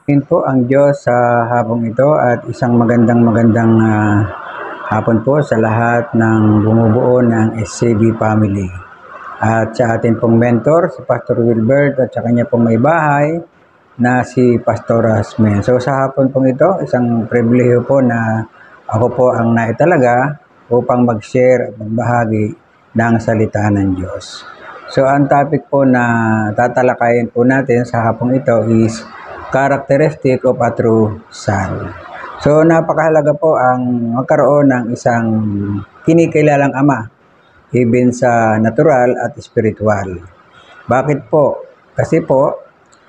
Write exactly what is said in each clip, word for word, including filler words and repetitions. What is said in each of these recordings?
Yun po ang Diyos sa hapong ito at isang magandang magandang uh, hapon po sa lahat ng bumubuo ng S C B family. At sa atin pong mentor, si Pastor Wilbert at sa kanya pong may bahay na si Pastor Asmen. So sa hapon pong ito, isang pribilehiyo po na ako po ang naitalaga upang mag-share at magbahagi ng salita ng Diyos. So ang topic po na tatalakayin po natin sa hapong ito is characteristic of a true son. So napakahalaga po ang magkaroon ng isang kinikilalang ama, even sa natural at spiritual. Bakit po? Kasi po,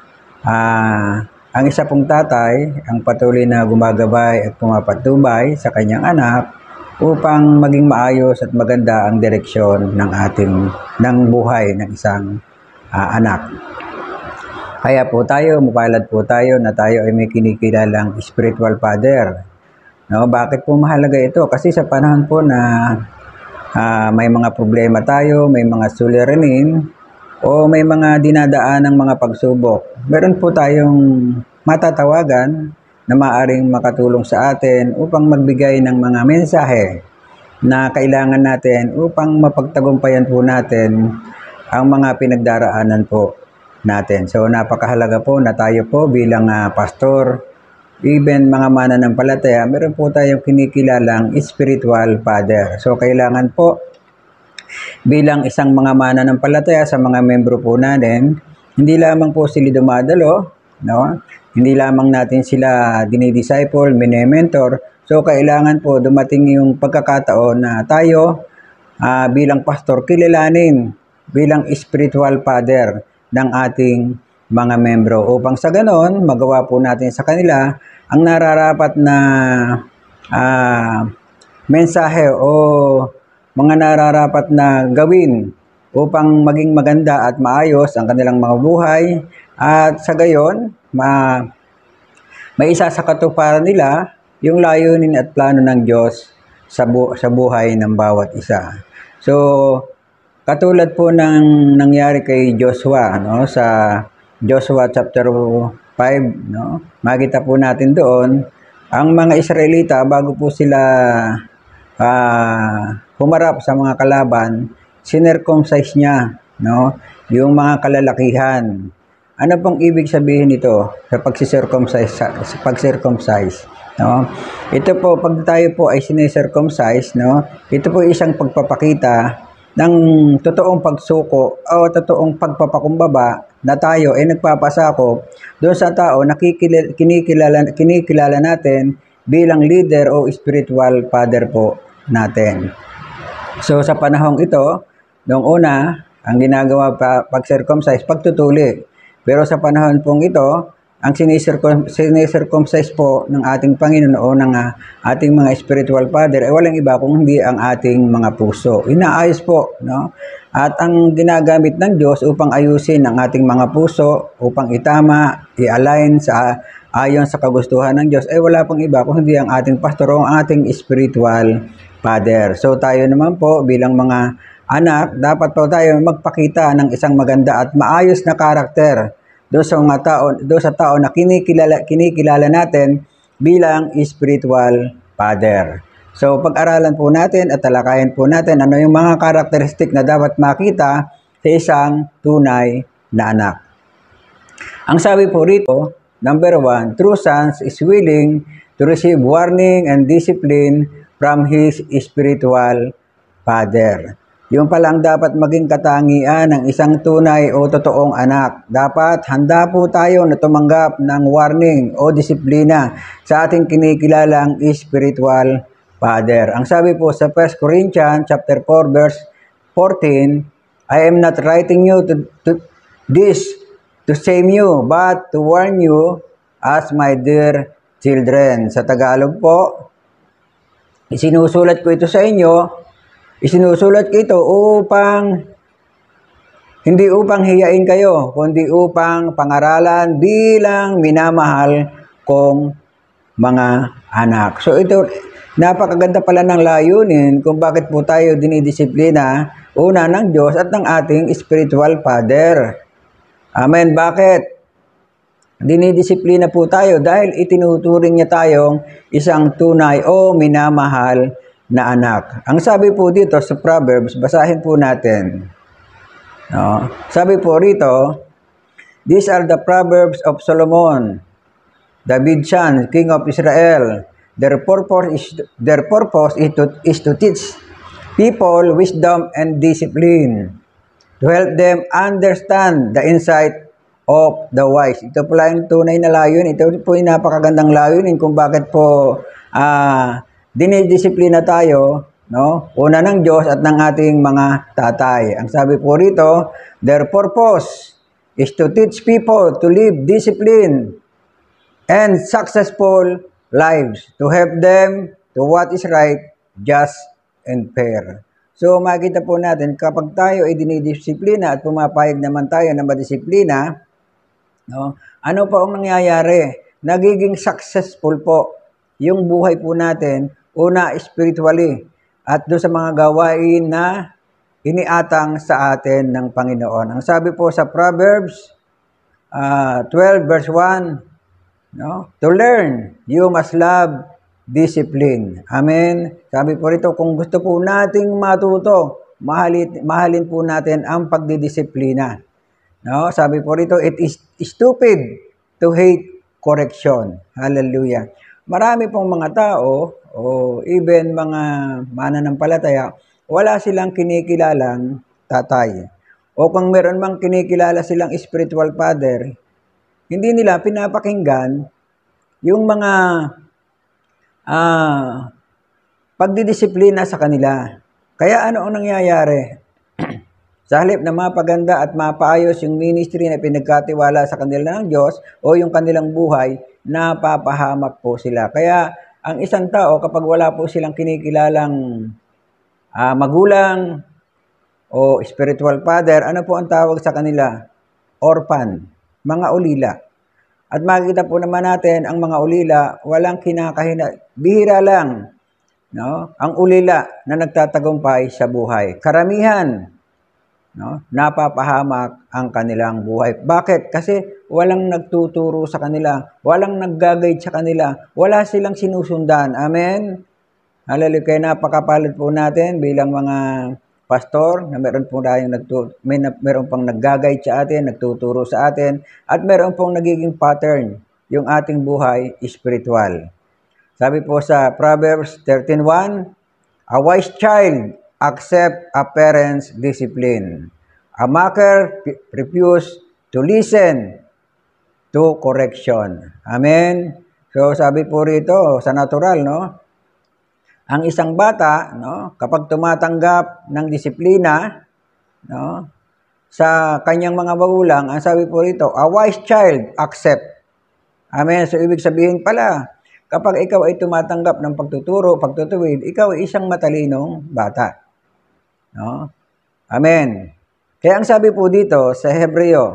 uh, ang isa pong tatay ang patuloy na gumagabay at pumapatubay sa kanyang anak upang maging maayos at maganda ang direksyon ng ating ng buhay ng isang uh, anak. Kaya po tayo, mapalad po tayo na tayo ay may kinikilalang spiritual father. No, bakit po mahalaga ito? Kasi sa panahon po na uh, may mga problema tayo, may mga suliranin, o may mga dinadaan ng mga pagsubok, meron po tayong matatawagan na maaaring makatulong sa atin upang magbigay ng mga mensahe na kailangan natin upang mapagtagumpayan po natin ang mga pinagdaraanan po natin. So napakahalaga po na tayo po bilang uh, pastor, even mga mananampalataya, meron po tayong kinikilalang spiritual father. So kailangan po bilang isang mga mananampalataya sa mga membro po natin, hindi lamang po sila dumadalo, no? Hindi lamang natin sila dinidisciple, mini-mentor. So kailangan po dumating yung pagkakataon na tayo uh, bilang pastor kilalanin bilang spiritual father ng ating mga membro upang sa ganon magawa po natin sa kanila ang nararapat na uh, mensahe o mga nararapat na gawin upang maging maganda at maayos ang kanilang mga buhay at sa gayon ma may isa sa katuparan nila yung layunin at plano ng Diyos sa, bu sa buhay ng bawat isa. So katulad po ng nangyari kay Joshua, no, sa Joshua chapter five, no, makita po natin doon, ang mga Israelita bago po sila uh, humarap sa mga kalaban, sinercumcise niya, no, yung mga kalalakihan. Ano pong ibig sabihin nito sa pag-circumcise, sa, sa pag-circumcise, no? Ito po, pag tayo po ay sinicircumcise, no, ito po isang pagpapakita ng totoong pagsuko o totoong pagpapakumbaba na tayo ay nagpapasakop doon sa tao na kinikilala, kinikilala, kinikilala natin bilang leader o spiritual father po natin. So sa panahong ito, noong una, ang ginagawa pa pag-circumcise, pagtutuli. Pero sa panahon pong ito, ang sinicircumcise po ng ating Panginoon o ng uh, ating mga spiritual father ay walang iba kung hindi ang ating mga puso. Inaayos po, no? At ang ginagamit ng Diyos upang ayusin ang ating mga puso, upang itama, i-align sa ayon sa kagustuhan ng Diyos, ay wala pong iba kung hindi ang ating pastor o ang ating spiritual father. So tayo naman po bilang mga anak, dapat po tayo magpakita ng isang maganda at maayos na karakter doon sa mga tao, doon sa tao na kinikilala, kinikilala natin bilang spiritual father. So pag-aralan po natin at talakayan po natin ano yung mga karakteristik na dapat makita sa isang tunay na anak. Ang sabi po rito, number one, true sons is willing to receive warning and discipline from his spiritual father. Yung pala ang dapat maging katangian ng isang tunay o totoong anak. Dapat handa po tayo na tumanggap ng warning o disiplina sa ating kinikilalang spiritual father. Ang sabi po sa First Corinthians chapter four verse fourteen, I am not writing you to, to this to shame you, but to warn you as my dear children. Sa Tagalog po, isinusulat ko ito sa inyo, Isinusulat ko ito upang, hindi upang hiyain kayo, kundi upang pangaralan bilang minamahal kong mga anak. So ito, napakaganda pala ng layunin kung bakit po tayo dinidisiplina, una ng Diyos at ng ating spiritual father. Amen. Bakit? Dinidisiplina po tayo dahil itinuturing niya tayong isang tunay o minamahal na anak. Ang sabi po dito sa Proverbs, basahin po natin. No? Sabi po rito, these are the Proverbs of Solomon, David's son, King of Israel. Their purpose is, their purpose is, to, is to teach people wisdom and discipline, to help them understand the insight of the wise. Ito po lang yung tunay na layunin. Ito po yung napakagandang layunin kung bakit po uh, dinidisiplina tayo, no? Una ng Diyos at ng ating mga tatay. Ang sabi po rito, their purpose is to teach people to live discipline and successful lives, to help them to what is right, just, and fair. So makita po natin, kapag tayo ay dinidisiplina at pumapayag naman tayo na madisiplina, no? Ano po ang nangyayari? Nagiging successful po yung buhay po natin, una spiritually, at doon sa mga gawain na iniatang sa atin ng Panginoon. Ang sabi po sa Proverbs uh, twelve verse one, no? To learn, you must love discipline. Amen. Sabi po rito, kung gusto po nating matuto, mahalin, mahalin po natin ang pagdidisiplina. No, sabi po rito, it is stupid to hate correction. Hallelujah. Marami pong mga tao, o even mga mananampalataya, wala silang kinikilalang tatay. O kung meron mang kinikilala silang spiritual father, hindi nila pinapakinggan yung mga uh, pagdidisiplina sa kanila. Kaya ano ang nangyayari? Sa halip na mapaganda at mapaayos yung ministry na pinagkatiwala sa kanila ng Diyos o yung kanilang buhay, napapahamak po sila. Kaya ang isang tao, kapag wala po silang kinikilalang uh, magulang o spiritual father, ano po ang tawag sa kanila? Orphan, mga ulila. At makikita po naman natin, ang mga ulila, walang kinakahina, bihira lang, no? Ang ulila na nagtatagumpay sa buhay. Karamihan, no, napapahamak ang kanilang buhay. Bakit? Kasi walang nagtuturo sa kanila, walang nag-guide sa kanila, wala silang sinusundan. Amen? Hallelujah. Kaya napakapalad po natin bilang mga pastor na meron po tayong nagtu may meron pang nag-guide sa atin, nagtuturo sa atin, at meron pong nagiging pattern yung ating buhay spiritual. Sabi po sa Proverbs thirteen one, a wise child accept a parent's discipline. A mocker refuse to listen to correction. Amen? So, sabi po rito, sa natural, no? Ang isang bata, no, kapag tumatanggap ng disiplina, no, sa kanyang mga magulang, ang sabi po rito, a wise child accept. Amen? So, ibig sabihin pala, kapag ikaw ay tumatanggap ng pagtuturo, pagtutuwid, ikaw ay isang matalinong bata. No? Amen. Kaya ang sabi po dito sa Hebreo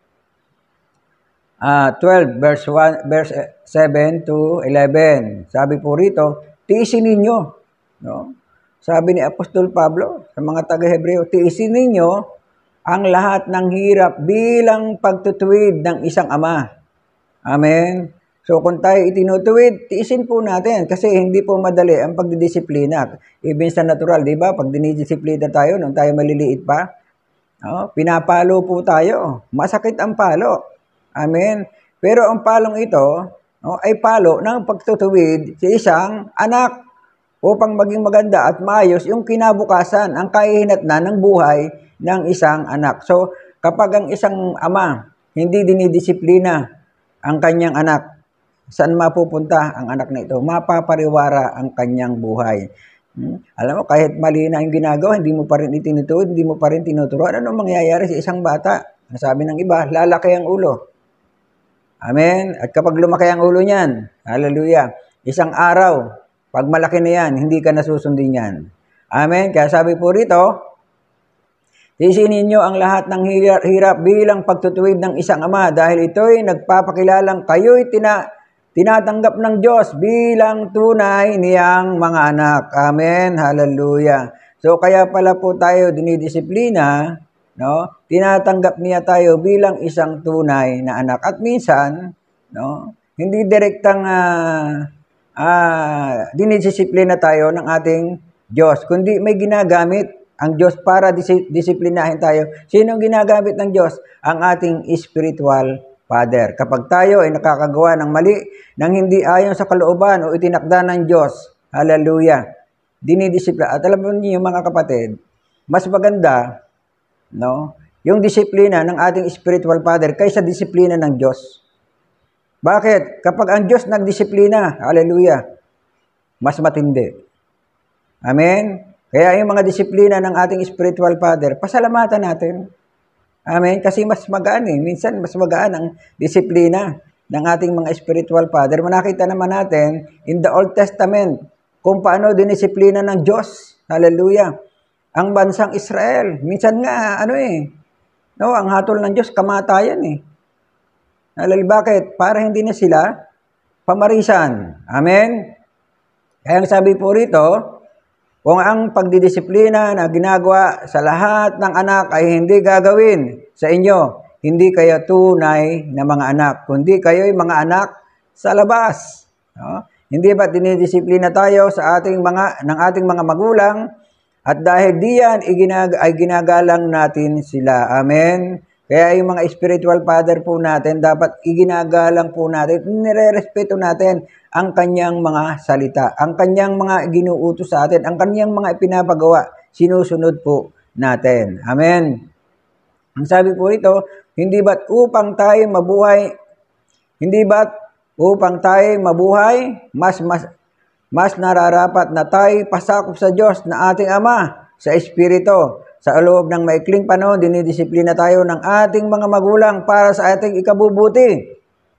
uh, twelve verse one, verse seven to eleven. Sabi po rito, tiisin ninyo, no? Sabi ni Apostol Pablo sa mga taga-Hebreo, tiisin ninyo ang lahat ng hirap bilang pagtutuwid ng isang ama. Amen. So, kung tayo itinutuwid, tiisin po natin kasi hindi po madali ang pagdidisiplina. Even sa natural, di ba? Pag dinidisiplina tayo, nung tayo maliliit pa, no? Pinapalo po tayo. Masakit ang palo. Amen? Pero ang palong ito, no, ay palo ng pagtutuwid sa isang anak upang maging maganda at maayos yung kinabukasan, ang kahihinatnan ng buhay ng isang anak. So, kapag ang isang ama hindi dinidisiplina ang kanyang anak, saan mapupunta ang anak na ito? Mapapariwara ang kanyang buhay. Hmm? Alam mo, kahit mali na yung ginagawa, hindi mo pa rin itinutuwid, hindi mo pa rin tinuturuan. Ano mangyayari sa isang bata? Ang sabi ng iba, lalaki ang ulo. Amen? At kapag lumaki ang ulo niyan, hallelujah, isang araw, pag malaki na yan, hindi ka nasusundin yan. Amen? Kaya sabi po rito, tiisin ninyo ang lahat ng hirap bilang pagtutuwid ng isang ama dahil ito'y nagpapakilalang kayo'y tina tinatanggap ng Diyos bilang tunay niyang mga anak. Amen. Hallelujah. So, kaya pala po tayo dinidisiplina no? Tinatanggap niya tayo bilang isang tunay na anak. At minsan, no, hindi direktang uh, uh, dinidisiplina tayo ng ating Diyos, kundi may ginagamit ang Diyos para dis- disiplinahin tayo. Sino ang ginagamit ng Diyos? Ang ating spiritual Father. Kapag tayo ay nakakagawa ng mali, nang hindi ayon sa kalooban o itinakda ng Diyos, hallelujah, dinidisiplina. At alam mo niyo mga kapatid, mas maganda, no, yung disiplina ng ating spiritual father kaysa disiplina ng Diyos. Bakit? Kapag ang Diyos nagdisiplina, hallelujah, mas matindi. Amen? Kaya yung mga disiplina ng ating spiritual father, pasalamatan natin. Amen? Kasi mas magaan eh. Minsan mas magaan ang disiplina ng ating mga spiritual father. Manakita naman natin in the Old Testament kung paano dinisiplina ng Diyos. Hallelujah. Ang bansang Israel. Minsan nga, ano eh, no, ang hatol ng Diyos, kamatayan eh. Hallelujah. Bakit? Para hindi na sila pamarisan. Amen? Kaya ang sabi po rito, kung ang pagdidisiplina na ginagawa sa lahat ng anak ay hindi gagawin sa inyo, hindi kayo tunay na mga anak, kundi kayo'y mga anak sa labas. No? Hindi ba dinidisiplina tayo sa ating mga, ng ating mga magulang? At dahil diyan, iginag ay ginagalang natin sila. Amen? Kaya yung mga spiritual father po natin, dapat iginagalang po natin, nire-respeto natin ang kanyang mga salita, ang kanyang mga ginuutos sa atin, ang kanyang mga ipinapagawa, sinusunod po natin. Amen? Ang sabi po ito, hindi ba't upang tayo mabuhay, hindi ba't upang tayo mabuhay, mas, mas, mas nararapat na tayo pasakop sa Diyos na ating Ama sa Espiritu. Sa loob ng maikling panahon, dinidisiplina tayo ng ating mga magulang para sa ating ikabubuti.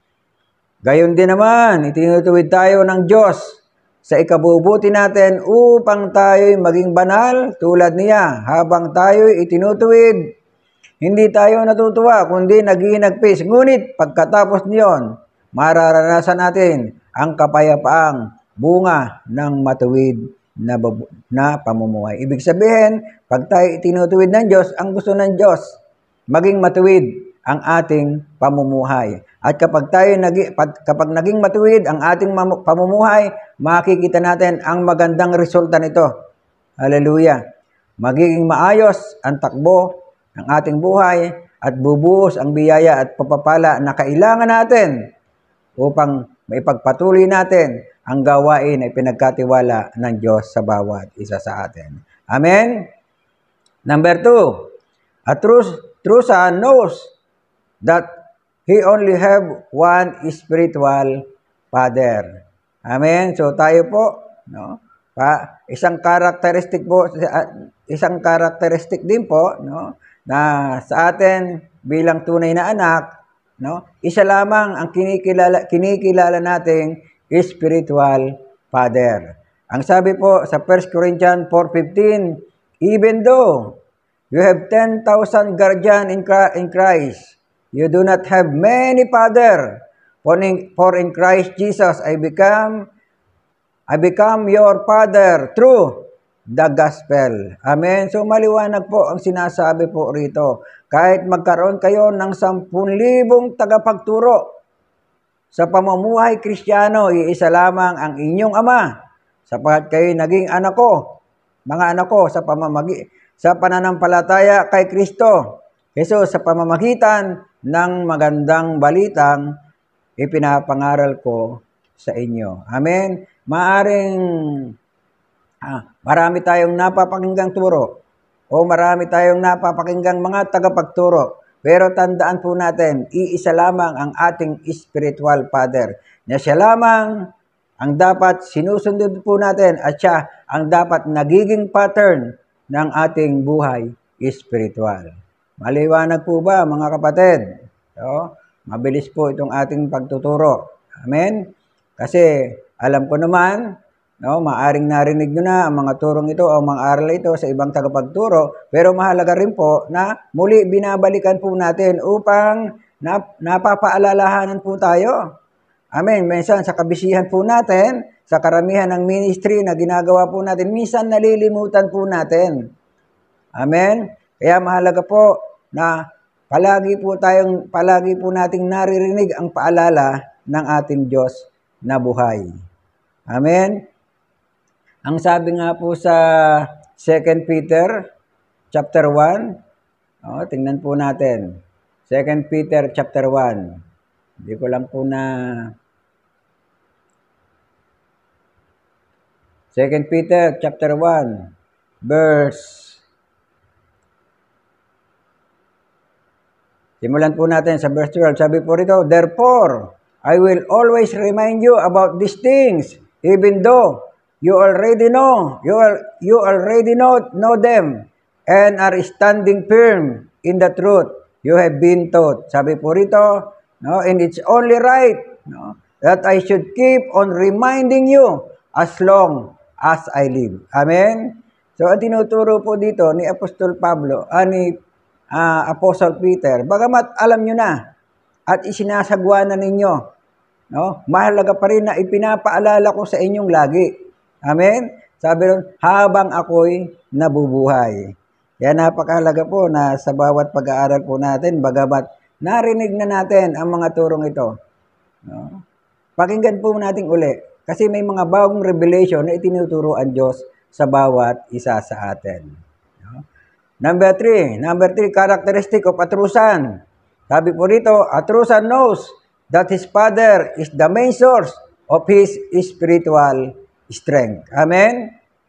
Gayon din naman, itinutuwid tayo ng Diyos sa ikabubuti natin upang tayo'y maging banal tulad niya. Habang tayo'y itinutuwid, hindi tayo natutuwa kundi naghihinagpis. Ngunit pagkatapos niyon, mararanasan natin ang kapayapaang bunga ng matuwid na, na pamumuhay. Ibig sabihin, pag tayo itinutuwid ng Diyos, ang gusto ng Diyos, maging matuwid ang ating pamumuhay. At kapag tayo nagi, kapag naging matuwid ang ating pamumuhay, makikita natin ang magandang resulta nito. Hallelujah. Magiging maayos ang takbo ng ating buhay at bubuhos ang biyaya at papapala na kailangan natin upang maipagpatuloy natin ang gawain ay pinagkatiwala ng Diyos sa bawat isa sa atin. Amen? Number two, a true, true son knows that he only have one spiritual father. Amen? So tayo po, no? Pa, isang karakteristik po, isang karakteristik din po, no, na sa atin bilang tunay na anak, no, isa lamang ang kinikilala kinikilala nating spiritual father. Ang sabi po sa First Corinthians four fifteen, even though you have ten thousand guardian in Christ, you do not have many father. For in, for in Christ Jesus I become I become your father through the gospel. Amen. So maliwanag po ang sinasabi po rito. Kahit magkaroon kayo ng sampun libong tagapagturo sa pamumuhay Kristiyano, iisa lamang ang inyong Ama, sapagkat kayo naging anak ko, mga anak ko, sa pamamagi sa pananampalataya kay Kristo Jesus, sa pamamagitan ng magandang balitang ipinapangaral ko sa inyo. Amen. Maaring ah, marami tayong napapakinggang turo o marami tayong napapakinggang mga tagapagturo. Pero tandaan po natin, iisa lamang ang ating spiritual father. Na siya lamang ang dapat sinusunod po natin at siya ang dapat nagiging pattern ng ating buhay spiritual. Maliwanag po ba mga kapatid? So, mabilis po itong ating pagtuturo. Amen? Kasi alam ko naman, no, maaring narinig nyo na ang mga turong ito o mga aral ito sa ibang tagapagturo, pero mahalaga rin po na muli binabalikan po natin upang nap napapaalalahanan po tayo. Amen. Minsan sa kabisihan po natin, sa karamihan ng ministry na ginagawa po natin, minsan nalilimutan po natin. Amen. Kaya mahalaga po na palagi po tayong, palagi po nating naririnig ang paalala ng ating Diyos na buhay. Amen? Ang sabi nga po sa Second Peter chapter one, oh, tingnan po natin. Second Peter chapter one. Hindi ko lang po na Second Peter chapter one, verse Simulan po natin sa verse twelve. Sabi po rito, therefore, I will always remind you about these things, even though you already know, you, are, you already know, know them, and are standing firm in the truth you have been taught. Sabi po rito, no, and it's only right, no, that I should keep on reminding you as long as I live. Amen? So, ang tinuturo po dito ni Apostol Pablo, ah, ni uh, Apostle Peter, bagamat alam nyo na at isinasagwa na ninyo, no, mahalaga pa rin na ipinapaalala ko sa inyong lagi. Amen? Sabi ron, habang ako'y nabubuhay. Kaya napakahalaga po na sa bawat pag-aaral po natin, bagamat narinig na natin ang mga turong ito. No? Pakinggan po natin uli. Kasi may mga bagong revelation na itinuturo ang Diyos sa bawat isa sa atin. No? Number three. Number three, characteristic of Atrusan. Sabi po rito, Atrusan knows that his father is the main source of his spiritual strength. Amen?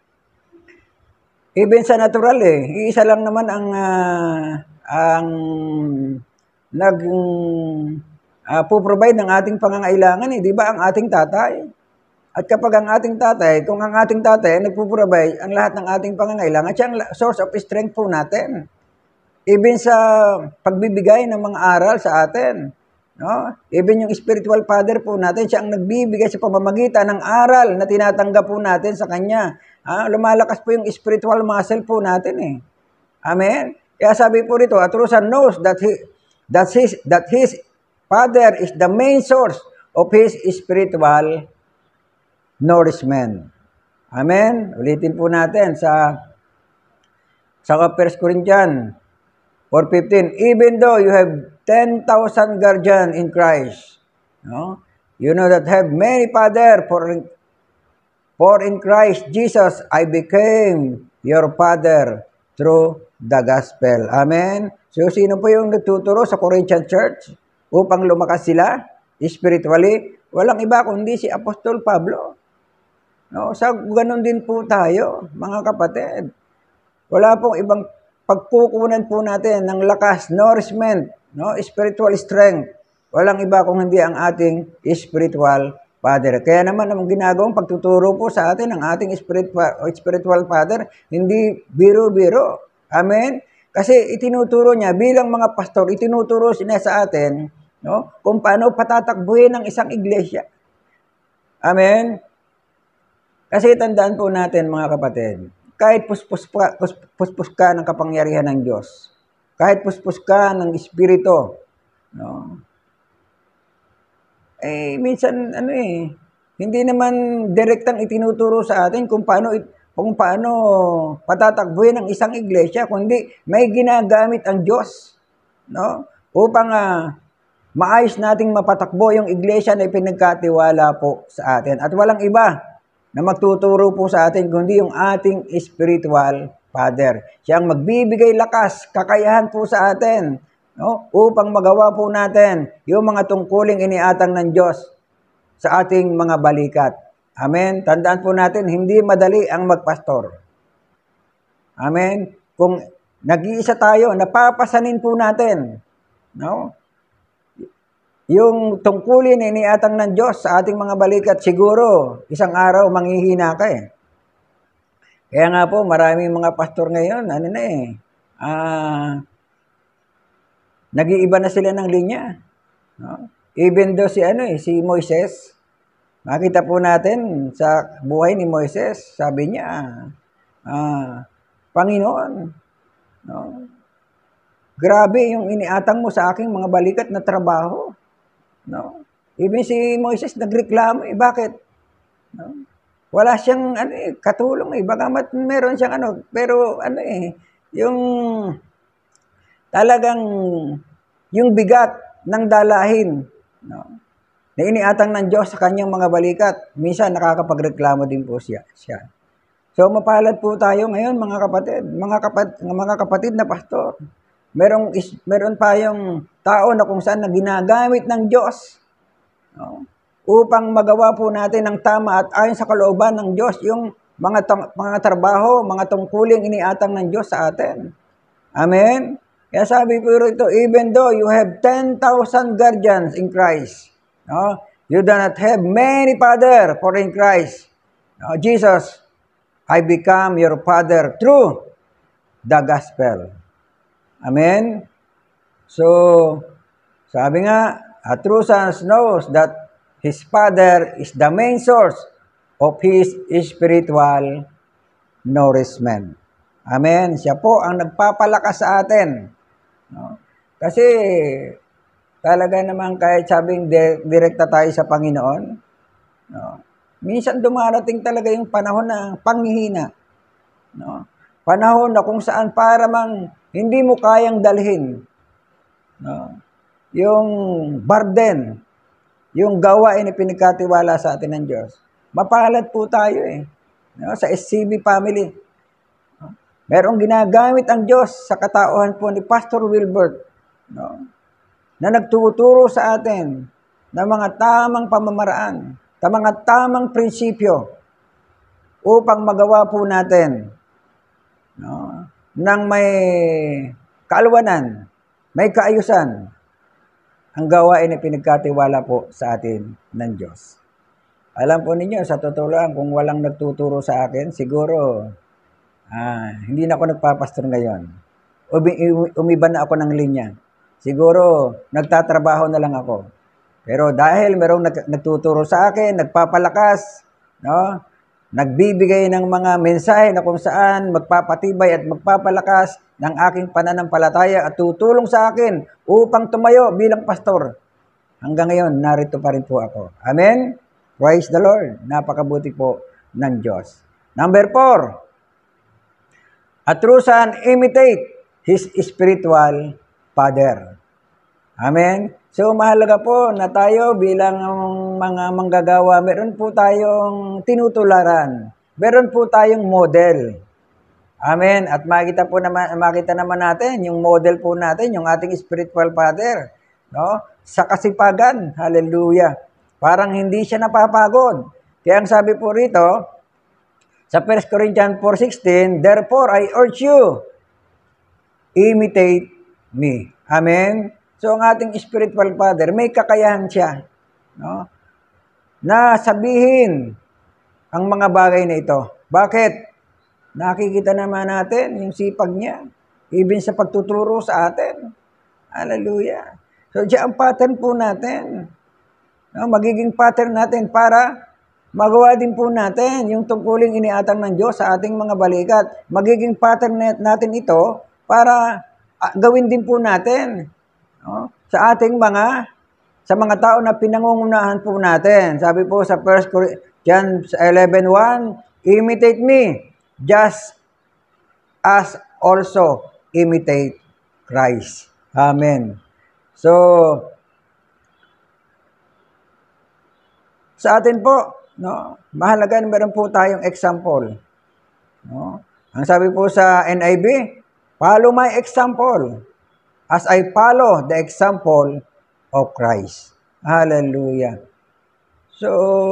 Even sa natural eh, iisa lang naman ang uh, ang nag uh, po-provide ng ating pangangailangan eh, di ba? Ang ating tatay. At kapag ang ating tatay, kung ang ating tatay ay nagpo-provide ang lahat ng ating pangangailangan, siya ang source of strength po natin. Even sa pagbibigay ng mga aral sa atin, no? Even yung spiritual father po natin, siya ang nagbibigay sa pamamagitan ng aral na tinatanggap po natin sa kanya. Ah, lumalakas po yung spiritual muscle po natin eh. Amen? Kaya sabi po rito, Atrusan knows that, he, that, his, that his father is the main source of his spiritual nourishment. Amen? Ulitin po natin sa sa First Corinthians four fifteen, even though you have ten thousand guardians in Christ, no? You know that have many father, for, for in Christ Jesus I became your father through the gospel. Amen? So, sino po yung nagtuturo sa Corinthian church upang lumakas sila spiritually? Walang iba kundi si Apostol Pablo. No? Sa ganun din po tayo, mga kapatid. Wala pong ibang pagkukunan po natin ng lakas, nourishment, no, spiritual strength. Walang iba kung hindi ang ating spiritual father. Kaya naman ang ginagawang pagtuturo po sa atin ng ating spiritual, spiritual father, hindi biro-biro. Amen? Kasi itinuturo niya, bilang mga pastor, itinuturo niya sa atin, no, kung paano patatakbuhin ng isang iglesia. Amen? Kasi tandaan po natin, mga kapatid, kahit puspus ka, puspus ka ng kapangyarihan ng Diyos, kahit puspus ka ng Espiritu, no? Eh, minsan, ano eh, hindi naman direktang itinuturo sa atin kung paano, kung paano patatakbuhin ng isang iglesia, kundi may ginagamit ang Diyos, no? Upang uh, maayos nating mapatakbo yung iglesia na ipinagkatiwala po sa atin. At walang iba na magtuturo po sa atin, kundi yung ating spiritual father. Siya ang magbibigay lakas, kakayahan po sa atin, no? Upang magawa po natin yung mga tungkuling iniatang ng Diyos sa ating mga balikat. Amen? Tandaan po natin, hindi madali ang magpastor. Amen? Kung nag-iisa tayo, napapasanin po natin, no? Yung tungkulin na iniatang ng Diyos sa ating mga balikat, siguro, isang araw, manghihina ka eh. Kaya nga po, maraming mga pastor ngayon, ano na eh, ah, nag-iiba na sila ng linya. No? Even though si, ano eh, si Moises, makita po natin sa buhay ni Moises, sabi niya, ah, Panginoon, no? Grabe yung iniatang mo sa aking mga balikat na trabaho. No? Even si Moises nagreklamo, eh, bakit? No? Wala siyang ano, eh, katulong, eh. Bagamat meron siyang ano, pero ano eh, yung talagang yung bigat ng dalahin, no, na iniatang ng Diyos sa kanyang mga balikat, minsan nakakapagreklamo din po siya. siya. So mapalad po tayo ngayon mga kapatid, mga kapatid, mga kapatid na pastor. Merong is, meron tayong tao na kung saan na ginagamit ng Diyos, no, upang magawa po natin ng tama at ayon sa kalooban ng Diyos yung mga tang, mga trabaho, mga tungkuling iniatang ng Diyos sa atin. Amen. Kaya sabi po rito, even though you have ten thousand guardians in Christ, no, you do not have many father for in Christ. No, Jesus, I become your father through the gospel. Amen? So, sabi nga, a true son knows that his father is the main source of his spiritual nourishment. Amen? Siya po ang nagpapalakas sa atin. No? Kasi, talaga naman kahit sabing direkta tayo sa Panginoon, no, minsan dumarating talaga yung panahon ng panghihina. No? Panahon na kung saan para mang hindi mo kayang dalhin, no, yung burden, yung gawain na pinagkatiwala sa atin ng Diyos. Mapalad po tayo eh. No? Sa S C B family. No? Merong ginagamit ang Diyos sa katauhan po ni Pastor Wilbert, no, na nagtuturo sa atin ng mga tamang pamamaraan, ng mga tamang prinsipyo upang magawa po natin, no, nang may kaalwanan, may kaayusan, ang gawain na pinagkatiwala po sa atin ng Diyos. Alam po ninyo, sa totoo lang, kung walang nagtuturo sa akin, siguro, ah, hindi na ako nagpapastor ngayon. Umi umiba na ako ng linya. Siguro, nagtatrabaho na lang ako. Pero dahil merong nag nagtuturo sa akin, nagpapalakas, no, nagbibigay ng mga mensahe na kung saan magpapatibay at magpapalakas ng aking pananampalataya at tutulong sa akin upang tumayo bilang pastor. Hanggang ngayon, narito pa rin po ako. Amen? Praise the Lord. Napakabuti po ng Diyos. Number four, a true son imitate his spiritual father. Amen? So, mahalaga po na tayo bilang mga manggagawa, meron po tayong tinutularan. Meron po tayong model. Amen? At makita po naman, makita naman natin yung model po natin, yung ating spiritual father, no? Sa kasipagan. Hallelujah. Parang hindi siya napapagod. Kaya ang sabi po rito, sa First Corinthians four sixteen, therefore I urge you, imitate me. Amen? So, ang ating spiritual father, may kakayahan siya, no, na sabihin ang mga bagay na ito. Bakit? Nakikita naman natin yung sipag niya, even sa pagtuturo sa atin. Hallelujah. So, diyan ang pattern po natin. No, magiging pattern natin para magawa din po natin yung tungkuling iniatang ng Diyos sa ating mga balikat. Magiging pattern natin ito para uh, gawin din po natin, no, sa ating mga, sa mga tao na pinangungunahan po natin. Sabi po sa First Corinthians eleven one, imitate me, just as also imitate Christ. Amen. So, sa atin po, no, mahalaga na meron po tayong example. No? Ang sabi po sa N I V, follow my example as I follow the example of Christ. Hallelujah. So,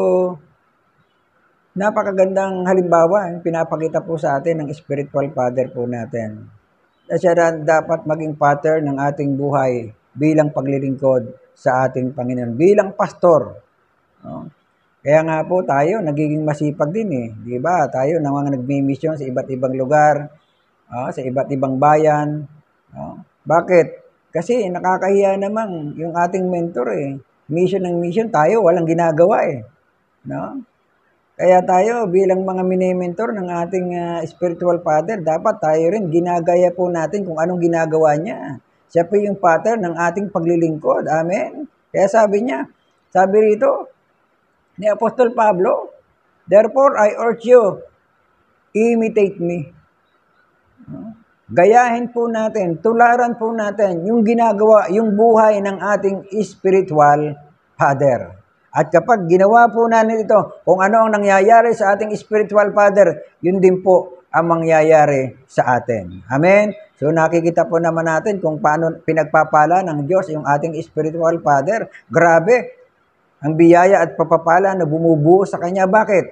napakagandang halimbawa yung pinapakita po sa atin ng spiritual father po natin. Na siya dapat maging pattern ng ating buhay bilang paglilingkod sa ating Panginoon, bilang pastor. No? Kaya nga po tayo, nagiging masipag din eh. Di ba? Tayo na mga nagmi-mission sa iba't ibang lugar, uh, sa iba't ibang bayan. Uh, bakit? Kasi nakakahiya naman yung ating mentor eh. Mission ng mission, tayo walang ginagawa eh. No? Kaya tayo bilang mga mini-mentor ng ating uh, spiritual father, dapat tayo rin ginagaya po natin kung anong ginagawa niya. Siya po yung pattern ng ating paglilingkod. Amen? Kaya sabi niya, sabi rito, ni Apostol Pablo, therefore I urge you, imitate me. gayahin po natin, tularan po natin yung ginagawa, yung buhay ng ating spiritual father. At kapag ginawa po natin ito, kung ano ang nangyayari sa ating spiritual father, yun din po ang mangyayari sa atin. Amen? So nakikita po naman natin kung paano pinagpapala ng Diyos yung ating spiritual father. Grabe, ang biyaya at papapala na bumubuo sa kanya. Bakit?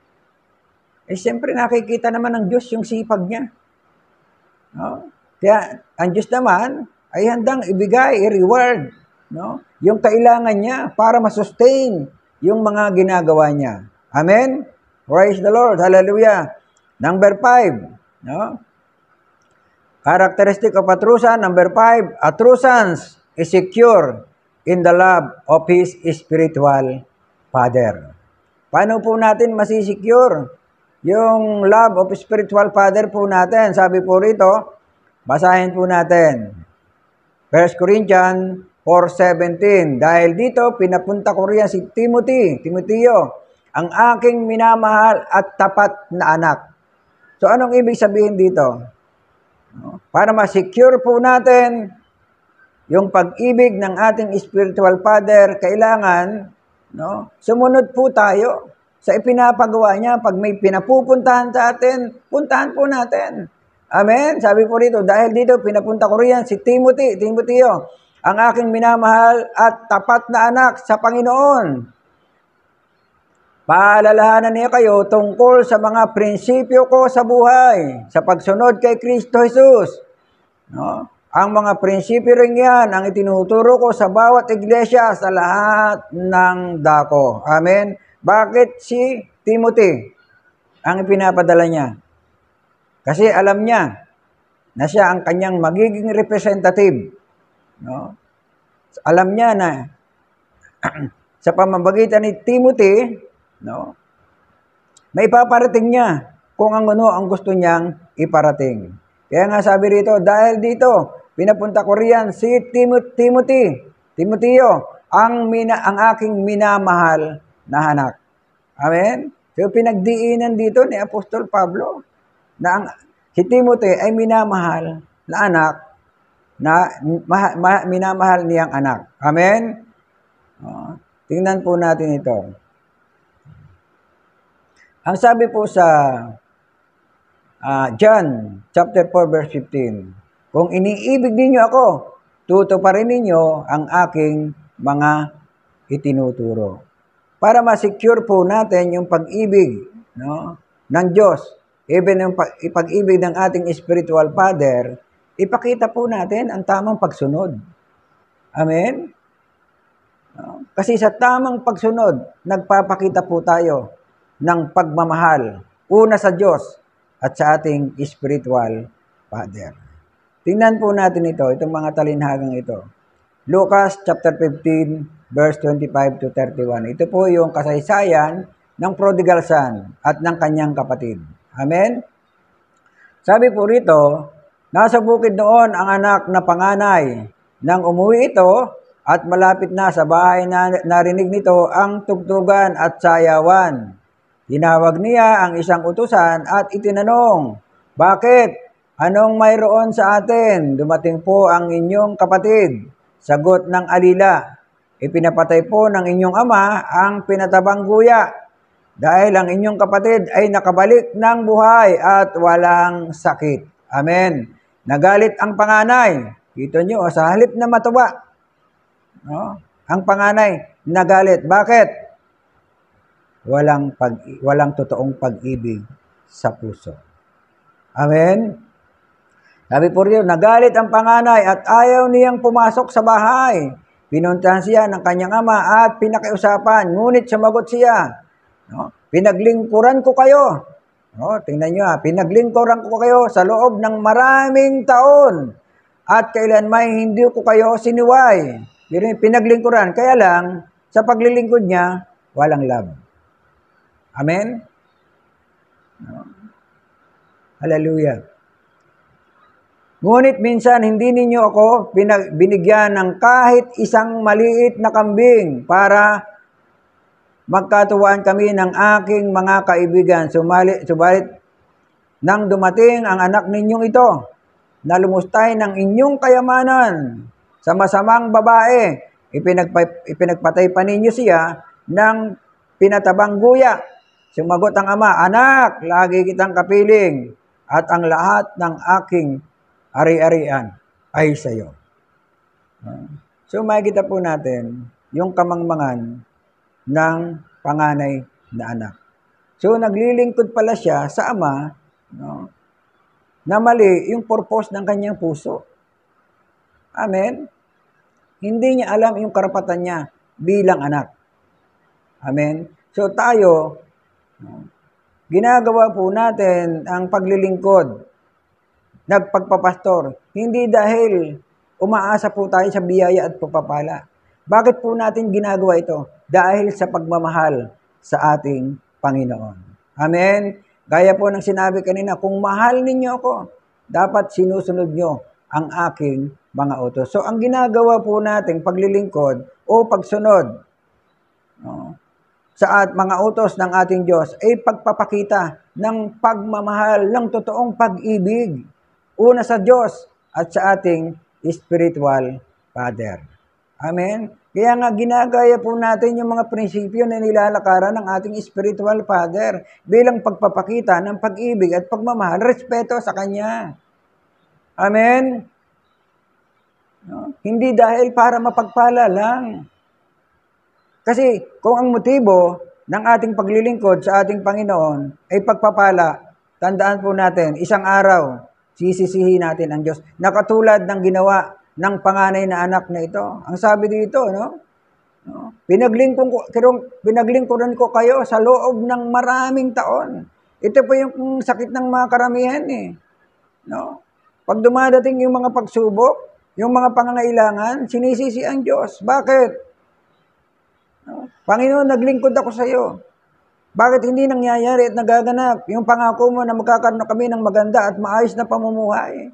Eh siyempre nakikita naman ng Diyos yung sipag niya. No? Kaya ang Diyos naman ay handang ibigay, i-reward, no? Yung kailangan niya para masustain yung mga ginagawa niya. Amen? Praise the Lord. Hallelujah. Number five, no? Characteristic of a true son. Number five, a true son is secure in the love of his spiritual father. Paano po natin masisecure yung love of spiritual father po natin? Sabi po rito, basahin po natin. First Corinthians four seventeen. Dahil dito, pinapunta ko riyan si Timothy, Timoteo, ang aking minamahal at tapat na anak. So, anong ibig sabihin dito? Para ma-secure po natin yung pag-ibig ng ating spiritual father, kailangan, no, sumunod po tayo sa ipinapagawa niya. Pag may pinapupuntahan sa atin, puntahan po natin. Amen? Sabi po rito, dahil dito, pinapunta ko riyan si Timothy, Timoteo, ang aking minamahal at tapat na anak sa Panginoon. Paalalahanan niya kayo tungkol sa mga prinsipyo ko sa buhay, sa pagsunod kay Kristo Jesus. No? Ang mga prinsipyo rin yan ang itinuturo ko sa bawat iglesia sa lahat ng dako. Amen? Bakit si Timothy ang ipinapadala niya? Kasi alam niya na siya ang kanyang magiging representative. No? Alam niya na sa pamamagitan ni Timothy, no, may paparating niya kung ano ang gusto niyang iparating. Kaya nga sabi rito, dahil dito, pinapunta ko riyan si Timothy, Timoteo, ang, mina, ang aking minamahal na anak. Amen? So pinagdiinan dito ni Apostol Pablo na ang, si Timothy ay minamahal na anak, na ma, ma, minamahal niyang anak. Amen? Uh, tingnan po natin ito. Ang sabi po sa uh, John chapter four verse fifteen, kung iniibig ninyo ako, tutuparin ninyo ang aking mga itinuturo. Para ma-secure po natin yung pag-ibig, no, ng Diyos, even yung pag-ibig ng ating spiritual father, ipakita po natin ang tamang pagsunod. Amen? No? Kasi sa tamang pagsunod, nagpapakita po tayo ng pagmamahal, una sa Diyos at sa ating spiritual father. Tingnan po natin ito, itong mga talinhagang ito. Lucas chapter fifteen, verse twenty-five to thirty-one. Ito po yung kasaysayan ng prodigal son at ng kanyang kapatid. Amen? Sabi po rito, nasa bukid noon ang anak na panganay. Nang umuwi ito at malapit na sa bahay na narinig nito ang tugtugan at sayawan. Tinawag niya ang isang utusan at itinanong, bakit? Anong mayroon sa atin? Dumating po ang inyong kapatid. Sagot ng alila, ipinapatay po ng inyong ama ang pinatabang guya dahil ang inyong kapatid ay nakabalik ng buhay at walang sakit. Amen. Nagalit ang panganay. Kita nyo, sa halip na matuwa, no? Ang panganay, nagalit. Bakit? Walang, pag, walang totoong pag-ibig sa puso. Amen? Sabi po rin, nagalit ang panganay at ayaw niyang pumasok sa bahay. Pinuntahan siya ng kanyang ama at pinakiusapan, ngunit sumagot siya, no? Pinaglingkuran ko kayo. No, tingnan nyo ha, pinaglingkuran ko kayo sa loob ng maraming taon at kailanman hindi ko kayo siniway. Pinaglingkuran, kaya lang, sa paglilingkod niya, walang love. Amen? No? Hallelujah. Ngunit minsan hindi ninyo ako pinag, binigyan ng kahit isang maliit na kambing para magkatuwaan kami ng aking mga kaibigan. Sumali, subalit, nang dumating ang anak ninyong ito, na lumustay ng inyong kayamanan sa masamang babae. Ipinagpa, ipinagpatay pa ninyo siya ng pinatabang guya. Sumagot ang ama, anak, lagi kitang kapiling at ang lahat ng aking ari-arian ay sa iyo. So makikita po natin yung kamangmangan ng panganay na anak. So naglilingkod pala siya sa ama, no, na mali yung purpose ng kanyang puso. Amen? Hindi niya alam yung karapatan niya bilang anak. Amen? So tayo, no, ginagawa po natin ang paglilingkod, nagpagpapastor, hindi dahil umaasa po tayo sa biyaya at pagpapala. Bakit po natin ginagawa ito? Dahil sa pagmamahal sa ating Panginoon. Amen? Gaya po ng sinabi kanina, kung mahal ninyo ako, dapat sinusunod nyo ang aking mga utos. So, ang ginagawa po natin paglilingkod o pagsunod, no, sa at mga utos ng ating Diyos ay pagpapakita ng pagmamahal, ng totoong pag-ibig. Una sa Diyos at sa ating spiritual Father. Amen? Kaya nga ginagaya po natin yung mga prinsipyo na nilalakaran ng ating spiritual Father bilang pagpapakita ng pag-ibig at pagmamahal, respeto sa Kanya. Amen? No? Hindi dahil para mapagpala lang. Kasi kung ang motibo ng ating paglilingkod sa ating Panginoon ay pagpapala, tandaan po natin, isang araw, sisisihin natin ang Diyos. Nakatulad ng ginawa ng panganay na anak na ito. Ang sabi dito, no? no? Pinaglingkod ko, pinaglingkuran ko kayo sa loob ng maraming taon. Ito po yung sakit ng mga karamihan eh. No? Pag dumadating yung mga pagsubok, yung mga pangangailangan, sinisisi ang Diyos. Bakit? No? Panginoon, naglingkod ako sa iyo. Bakit hindi nangyayari at nagaganap yung pangako mo na magkakaroon kami ng maganda at maayos na pamumuhay?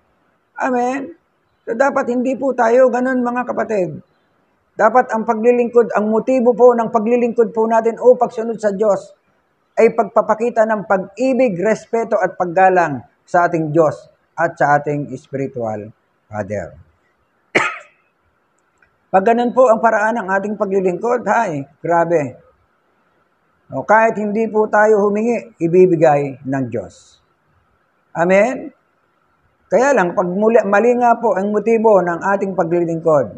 Amen? So, dapat hindi po tayo ganun, mga kapatid. Dapat ang paglilingkod, ang motibo po ng paglilingkod po natin o pagsunod sa Diyos ay pagpapakita ng pag-ibig, respeto at paggalang sa ating Diyos at sa ating spiritual Father. Pag ganun po ang paraan ng ating paglilingkod, ay, grabe. O, kahit hindi po tayo humingi, ibibigay ng Diyos. Amen? Kaya lang, pag muli, mali nga po ang motibo ng ating paglilingkod,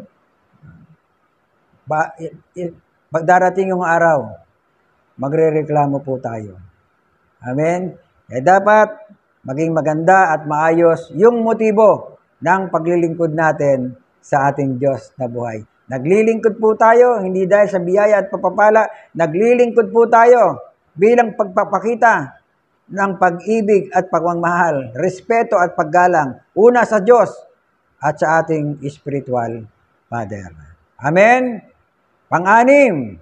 ba, pag darating yung araw, magrereklamo po tayo. Amen? Eh dapat maging maganda at maayos yung motibo ng paglilingkod natin sa ating Diyos na buhay. Naglilingkod po tayo, hindi dahil sa biyaya at papapala, naglilingkod po tayo bilang pagpapakita ng pag-ibig at pagmamahal, respeto at paggalang, una sa Diyos at sa ating spiritual Father. Amen? Pang-anim,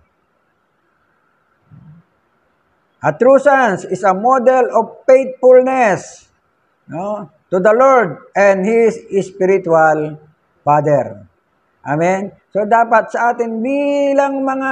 a true son is a model of faithfulness, no, to the Lord and His spiritual Father. Amen? So, dapat sa atin bilang mga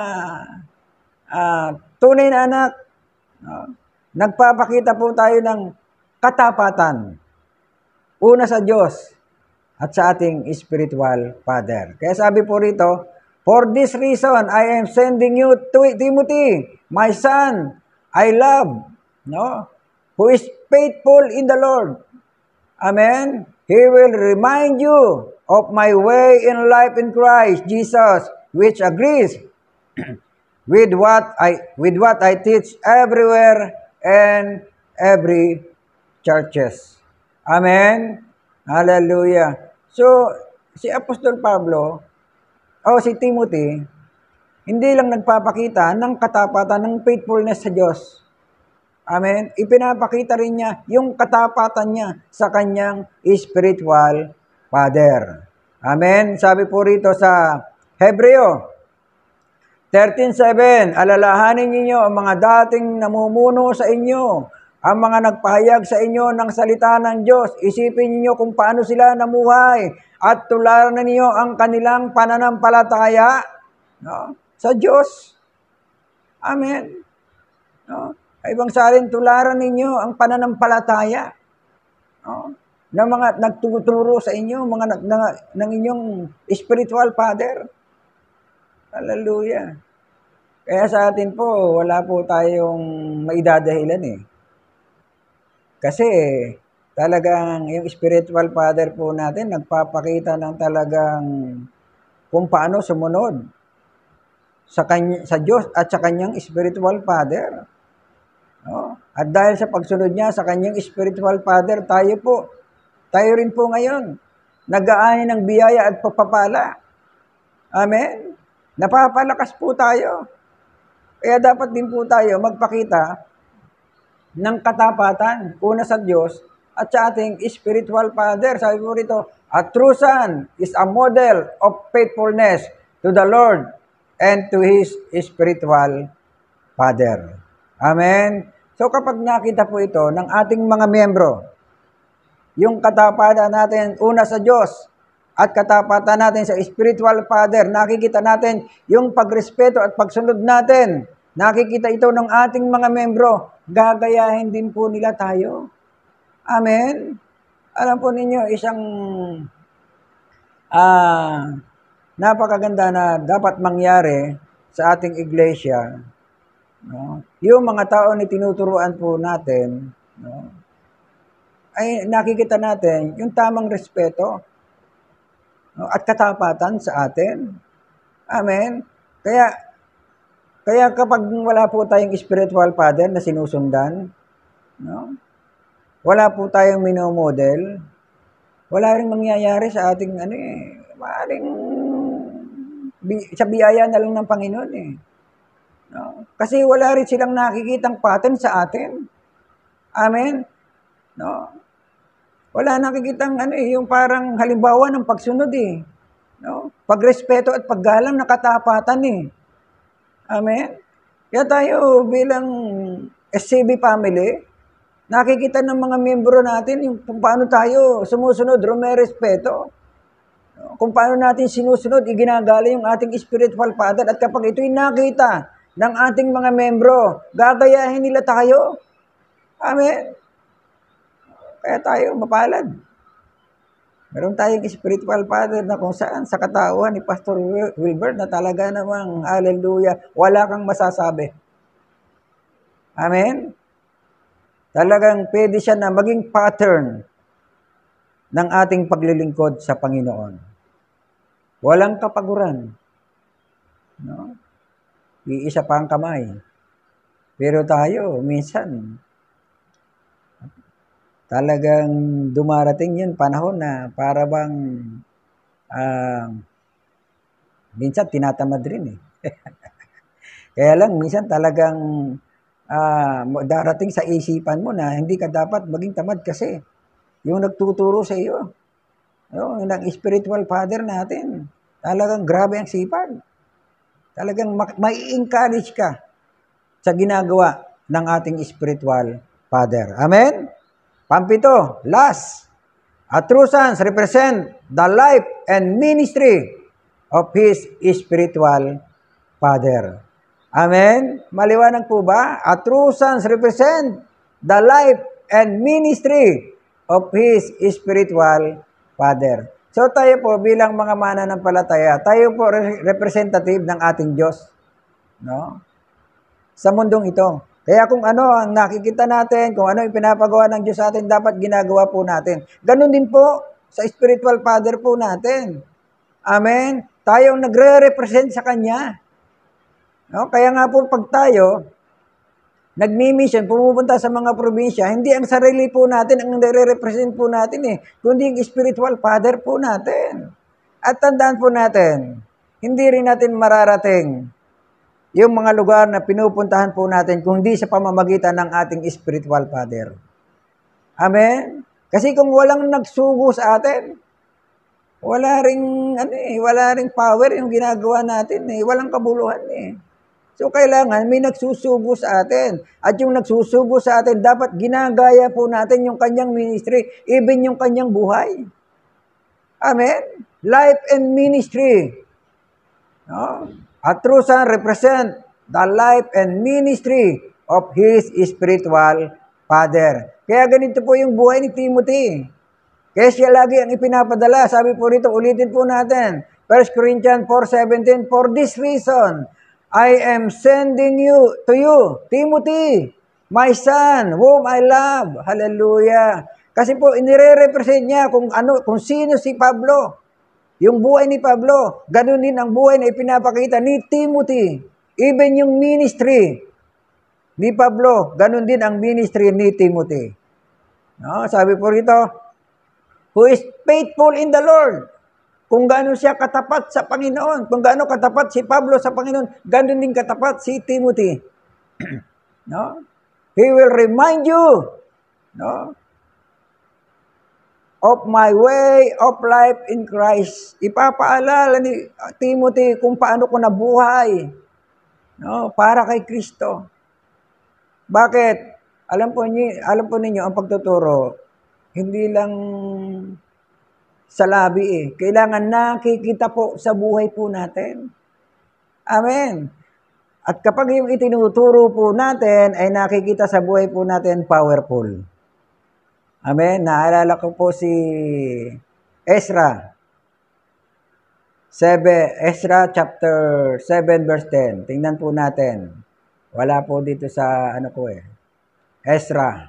uh, tunay na anak, no, nagpapakita po tayo ng katapatan. Una sa Diyos at sa ating spiritual Father. Kaya sabi po rito, for this reason, I am sending you to Timothy, my son, I love, no, who is faithful in the Lord. Amen? He will remind you of my way in life in Christ Jesus, which agrees with what I with what I teach everywhere and every churches. Amen? Hallelujah. So, si Apostol Pablo, o si Timothy, hindi lang nagpapakita ng katapatan, ng faithfulness sa Diyos. Amen? Ipinapakita rin niya yung katapatan niya sa kanyang spiritual Father. Amen? Sabi po rito sa Hebreo thirteen seven, alalahanin ninyo ang mga dating namumuno sa inyo, ang mga nagpahayag sa inyo ng salita ng Diyos. Isipin niyo kung paano sila namuhay at tularan ninyo ang kanilang pananampalataya, no, sa Diyos. Amen. No? Ibang salin, tularan ninyo ang pananampalataya. No? ng mga nagtuturo sa inyo, mga ng, ng, ng inyong spiritual father. Hallelujah. Kaya sa atin po, wala po tayong maidadahilan eh. Kasi talagang yung spiritual father po natin, nagpapakita ng talagang kung paano sumunod sa, kanya, sa Diyos at sa kanyang spiritual father. No? At dahil sa pagsunod niya sa kanyang spiritual father, tayo po, tayo rin po ngayon, nag-aani ng biyaya at pagpapala. Amen? Napapalakas po tayo. Kaya dapat din po tayo magpakita ng katapatan, una sa Diyos at sa ating spiritual father. Sabi po rito, a true son is a model of faithfulness to the Lord and to His spiritual father. Amen? So kapag nakita po ito ng ating mga miyembro, yung katapatan natin una sa Diyos at katapatan natin sa spiritual father, nakikita natin yung pagrespeto at pagsunod natin. Nakikita ito ng ating mga membro, gagayahin din po nila tayo. Amen? Alam po ninyo, isang uh, napakaganda na dapat mangyari sa ating iglesia, no? Yung mga tao na tinuturuan po natin, no? Ay nakikita natin yung tamang respeto, no? At katapatan sa atin. Amen? Kaya Kaya kapag wala po tayong spiritual father na sinusundan, no? Wala po tayong minomodel, wala ring mangyayari sa ating ano eh, maaring sa biyaya na lang ng Panginoon eh. No? Kasi wala rin silang nakikitang pattern sa atin. Amen? No? Wala nakikitang ano eh, yung parang halimbawa ng pagsunod eh. No? Pagrespeto at paggalang na katapatan eh. Amen? Kaya tayo bilang S C B family, nakikita ng mga miyembro natin yung kung paano tayo sumusunod, rumerespeto. Kung paano natin sinusunod, iginagala yung ating spiritual father. At kapag ito'y nakita ng ating mga miyembro, gagayahin nila tayo. Amen? Kaya tayo mapalad. Meron tayong spiritual father na kung saan sa katauhan ni Pastor Wilbert na talaga namang, hallelujah, wala kang masasabi. Amen? Talagang pwede siya na maging pattern ng ating paglilingkod sa Panginoon. Walang kapaguran. No? Iisa pa ang kamay. Pero tayo, minsan, talagang dumarating yun panahon na para bang uh, minsan tinatamad rin eh. Kaya lang minsan talagang uh, darating sa isipan mo na hindi ka dapat maging tamad kasi yung nagtuturo sa iyo, yung nag-spiritual father natin, talagang grabe ang sipag. Talagang mai-encourage ka sa ginagawa ng ating spiritual father. Amen? Pampito, last, a true sons represent the life and ministry of his spiritual father. Amen? Maliwanag po ba? A true sons represent the life and ministry of his spiritual father. So tayo po bilang mga mananampalataya, tayo po representative ng ating Diyos, no? Sa mundong ito. Kaya kung ano ang nakikita natin, kung ano yung pinapagawa ng Diyos sa atin, dapat ginagawa po natin. Ganon din po sa spiritual father po natin. Amen? Tayong nagre-represent sa Kanya. No? Kaya nga po pag tayo, nagmi-mission, pumupunta sa mga probinsya, hindi ang sarili po natin ang nare-represent po natin eh, kundi yung spiritual father po natin. At tandaan po natin, hindi rin natin mararating yung mga lugar na pinupuntahan po natin kung di sa pamamagitan ng ating spiritual father. Amen? Kasi kung walang nagsugo sa atin, wala ring, ano eh, wala ring power yung ginagawa natin eh, walang kabuluhan eh. So kailangan may nagsusugo sa atin. At yung nagsusugo sa atin, dapat ginagaya po natin yung kanyang ministry, even yung kanyang buhay. Amen? Life and ministry. No? A true son represent the life and ministry of his spiritual father. Kaya ganito po yung buhay ni Timothy. Kaya siya lagi ang ipinapadala. Sabi po rito, ulitin po natin. First Corinthians four seventeen, for this reason, I am sending you to you, Timothy, my son, whom I love. Hallelujah. Kasi po, inire-represent niya kung, ano, kung sino si Pablo. Yung buhay ni Pablo, ganun din ang buhay na ipinapakita ni Timothy. Even yung ministry ni Pablo, ganun din ang ministry ni Timothy. No, sabi po rito, who is faithful in the Lord. Kung gaano siya katapat sa Panginoon, kung gaano katapat si Pablo sa Panginoon, ganun din katapat si Timothy. No? He will remind you, no, of my way of life in Christ. Ipapaalala ni Timothy kung paano ko nabuhay, no, para kay Kristo. Bakit? Alam po niyo, alam po ninyo ang pagtuturo hindi lang sa labi eh. Kailangan nakikita po sa buhay po natin. Amen. At kapag yung itinuturo po natin ay nakikita sa buhay po natin, powerful. Amen. Naalala ko po si Ezra. Seven, Ezra chapter seven verse ten. Tingnan po natin. Wala po dito sa ano ko eh. Ezra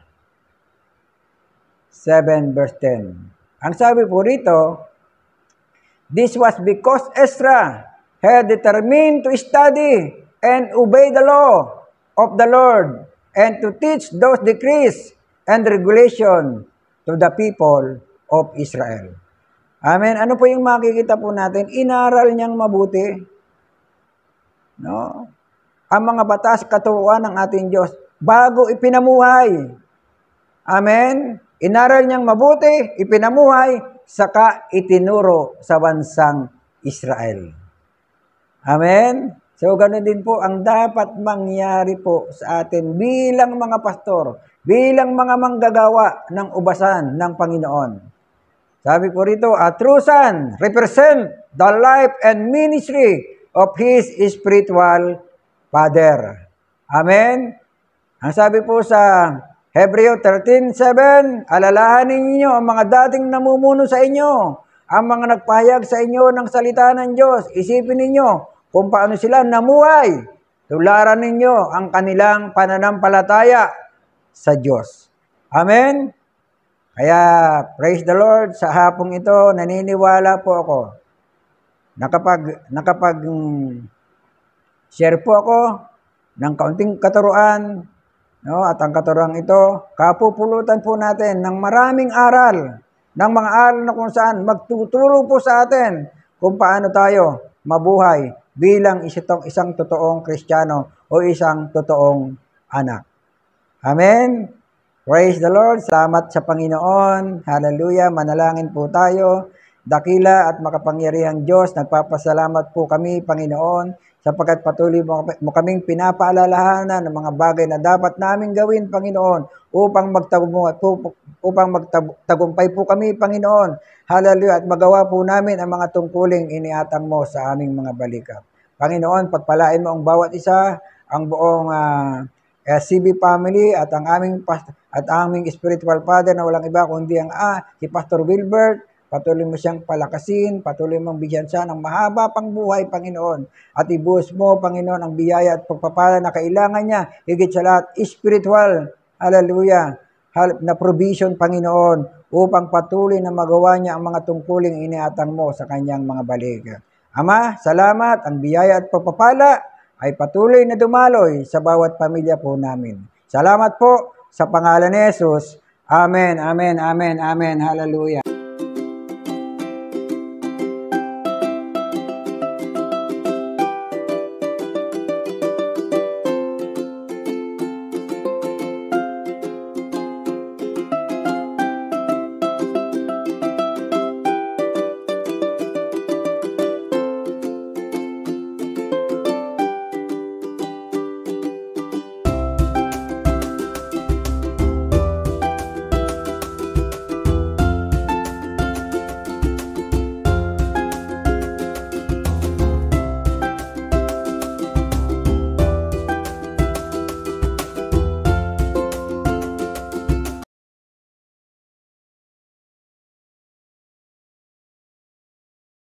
seven verse ten. Ang sabi po rito, this was because Ezra had determined to study and obey the law of the Lord and to teach those decrees and regulation to the people of Israel. Amen. Ano po yung makikita po natin? Inaral niyang mabuti, no, ang mga batas katuruan ng ating Diyos bago ipinamuhay. Amen. Inaral niyang mabuti, ipinamuhay, saka itinuro sa bansang Israel. Amen? So, ganoon din po ang dapat mangyari po sa atin bilang mga pastor, bilang mga manggagawa ng ubasan ng Panginoon. Sabi po rito, a true son represent the life and ministry of his spiritual father. Amen? Ang sabi po sa Hebreo thirteen seven, alalahanin ninyo ang mga dating namumuno sa inyo, ang mga nagpahayag sa inyo ng salita ng Diyos. Isipin ninyo kung paano sila namuhay. Tularan ninyo ang kanilang pananampalataya sa Diyos. Amen? Kaya, praise the Lord, sa hapong ito, naniniwala po ako na kapag, na kapag um, share po ako ng kaunting katuruan, no, at ang katuruan ito, kapupulutan po natin ng maraming aral, ng mga aral na kung saan magtuturo po sa atin kung paano tayo mabuhay bilang isang, isang totoong Kristiyano o isang totoong anak. Amen? Praise the Lord. Salamat sa Panginoon. Hallelujah. Manalangin po tayo. Dakila at makapangyarihang Diyos, nagpapasalamat po kami, Panginoon, sapagkat patuloy mo, mo kaming pinapaalalahanan ng mga bagay na dapat namin gawin, Panginoon, upang magtagumpay po, upang magtagumpay po kami, Panginoon. Hallelujah. At magawa po namin ang mga tungkuling iniatang mo sa aming mga balikap. Panginoon, pagpalain mo ang bawat isa, ang buong uh, S C B family at ang aming at aming spiritual father na walang iba kundi ang ah, si Pastor Wilbert. Patuloy mo siyang palakasin, patuloy mong bigyan siya ng mahaba pang buhay, Panginoon. At ibuhos mo, Panginoon, ang biyaya at pagpapala na kailangan niya, higit sa lahat, spiritual, hallelujah, na provision, Panginoon, upang patuloy na magawa niya ang mga tungkuling iniatang mo sa kanyang mga balik. Ama, salamat, ang biyaya at pagpapala ay patuloy na dumaloy sa bawat pamilya po namin. Salamat po sa pangalan ni Jesus. Amen, amen, amen, amen, hallelujah.